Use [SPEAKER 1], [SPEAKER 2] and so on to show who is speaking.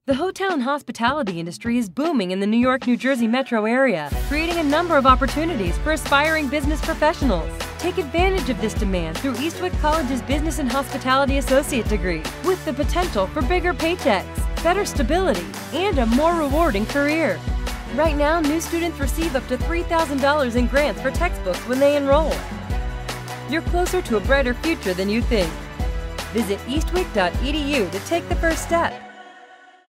[SPEAKER 1] The hotel and hospitality industry is booming in the New York, New Jersey metro area, creating a number of opportunities for aspiring business professionals. Take advantage of this demand through Eastwick College's Business and Hospitality Associate degree, with the potential for bigger paychecks, better stability, and a more rewarding career. Right now, new students receive up to $3,000 in grants for textbooks when they enroll. You're closer to a brighter future than you think. Visit eastwick.edu to take the first step.